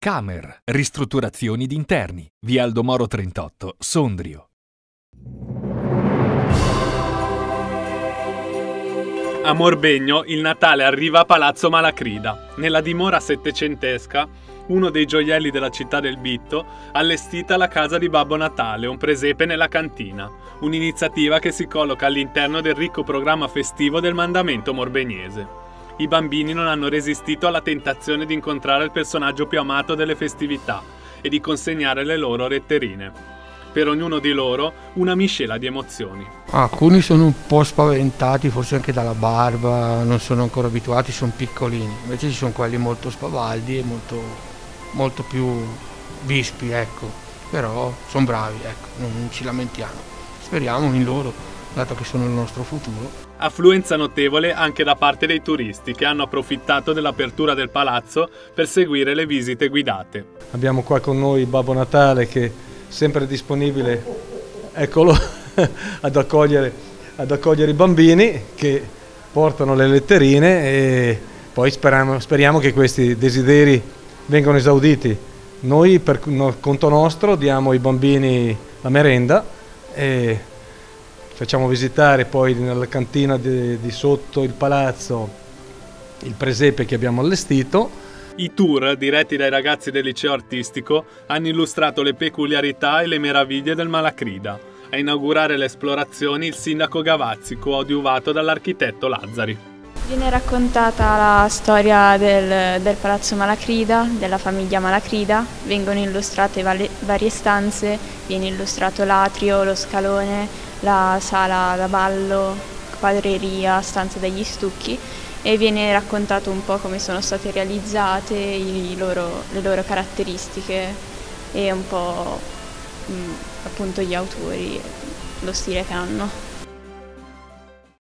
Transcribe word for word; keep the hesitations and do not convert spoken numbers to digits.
Camer, ristrutturazioni di interni, via Aldomoro trentotto, Sondrio. A Morbegno il Natale arriva a Palazzo Malacrida. Nella dimora settecentesca, uno dei gioielli della città del Bitto, allestita la casa di Babbo Natale, un presepe nella cantina, un'iniziativa che si colloca all'interno del ricco programma festivo del mandamento morbegnese. I bambini non hanno resistito alla tentazione di incontrare il personaggio più amato delle festività e di consegnare le loro letterine. Per ognuno di loro una miscela di emozioni. Alcuni sono un po' spaventati, forse anche dalla barba, non sono ancora abituati, sono piccolini. Invece ci sono quelli molto spavaldi e molto, molto più vispi, ecco. Però sono bravi, ecco, non ci lamentiamo. Speriamo in loro, dato che sono il nostro futuro. Affluenza notevole anche da parte dei turisti che hanno approfittato dell'apertura del palazzo per seguire le visite guidate. Abbiamo qua con noi Babbo Natale che è sempre disponibile, eccolo, ad accogliere, ad accogliere i bambini che portano le letterine e poi speriamo, speriamo che questi desideri vengano esauditi. Noi per conto nostro diamo ai bambini la merenda e facciamo visitare poi nella cantina di, di sotto il palazzo il presepe che abbiamo allestito. I tour, diretti dai ragazzi del liceo artistico, hanno illustrato le peculiarità e le meraviglie del Malacrida. A inaugurare le esplorazioni il sindaco Gavazzi, coadiuvato dall'architetto Lazzari. Viene raccontata la storia del, del Palazzo Malacrida, della famiglia Malacrida, vengono illustrate varie stanze, viene illustrato l'atrio, lo scalone, la sala da ballo, quadreria, stanza degli stucchi e viene raccontato un po' come sono state realizzate, i loro, le loro caratteristiche e un po' mh, appunto gli autori, lo stile che hanno.